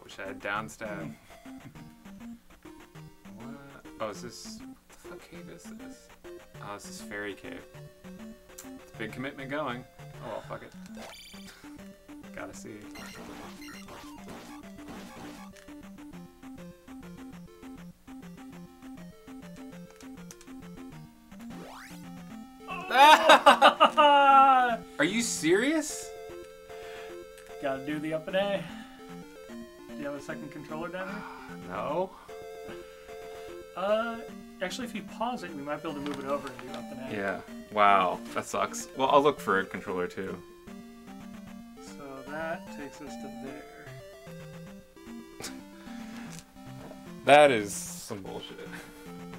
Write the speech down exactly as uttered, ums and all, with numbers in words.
Wish I had down stab. What? Oh, is this... What the fuck cave is this? Oh, this is Fairy Cave. It's a big commitment going. Oh, well, fuck it. Gotta see. Are you serious? Gotta do the up and A. Do you have a second controller down here? No. Uh, actually, if you pause it, we might be able to move it over and do up and A. Yeah. Wow, that sucks. Well, I'll look for a controller too. So that takes us to there. That is some bullshit.